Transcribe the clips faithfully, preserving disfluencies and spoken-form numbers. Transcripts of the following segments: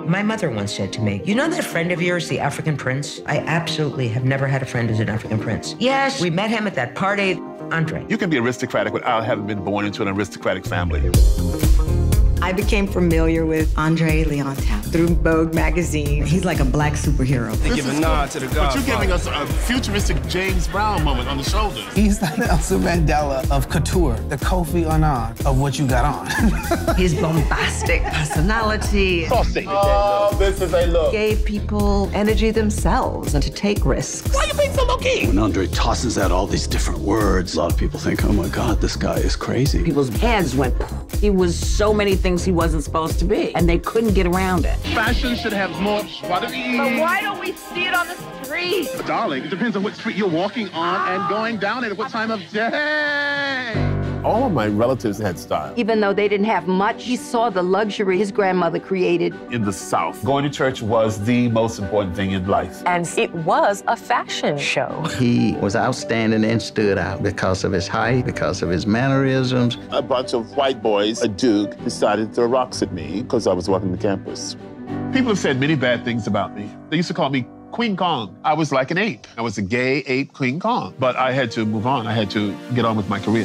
My mother once said to me, you know that friend of yours, the African prince? I absolutely have never had a friend who's an African prince. Yes, we met him at that party. Andre. You can be aristocratic without having been born into an aristocratic family. I became familiar with André Leontel through Vogue magazine. He's like a black superhero. They give a nod to the God. But you're giving us a futuristic James Brown moment on the shoulders. He's the Nelson Mandela of couture, the Kofi Annan of what you got on. His bombastic personality. Saucy. Oh, this is a look. Gave people energy themselves and to take risks. Why are you being so low-key? When Andre tosses out all these different words, a lot of people think, oh my God, this guy is crazy. People's heads went, he was so many things he wasn't supposed to be, and they couldn't get around it. Fashion should have more body. But why don't we see it on the street? Darling, it depends on what street you're walking on and going down it at what time of day. All of my relatives had style. Even though they didn't have much, he saw the luxury his grandmother created. In the South, going to church was the most important thing in life. And it was a fashion show. He was outstanding and stood out because of his height, because of his mannerisms. A bunch of white boys, a duke, decided to throw rocks at me because I was walking the campus. People have said many bad things about me. They used to call me Queen Kong. I was like an ape. I was a gay ape Queen Kong. But I had to move on. I had to get on with my career.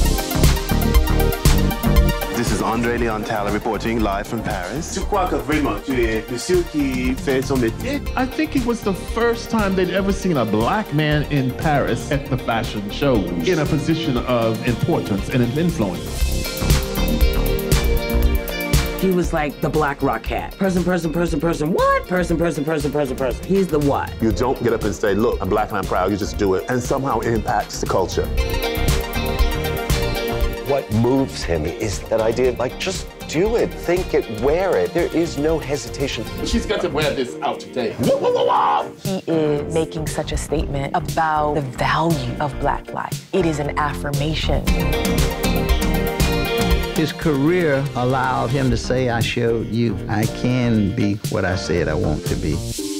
This is André Leontel reporting live from Paris. Tu crois que vraiment tu es monsieur qui fait son métier? I think it was the first time they'd ever seen a black man in Paris at the fashion shows in a position of importance and influence. He was like the black rock cat. Person, person, person, person, what? Person, person, person, person, person. He's the what? You don't get up and say, look, I'm black and I'm proud. You just do it. And somehow it impacts the culture. What moves him is that idea of, like, just do it, think it, wear it. There is no hesitation. She's got to wear this out today. He is making such a statement about the value of black life. It is an affirmation. His career allowed him to say, I showed you I can be what I said I want to be.